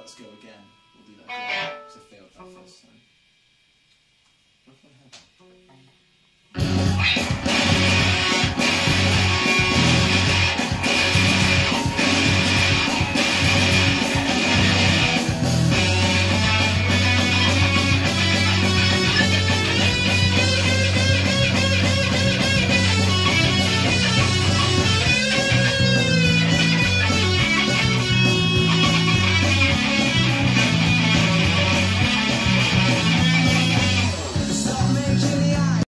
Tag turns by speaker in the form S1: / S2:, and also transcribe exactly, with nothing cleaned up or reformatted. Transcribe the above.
S1: let's go again. We'll do that again, because I failed that first time. What if I have...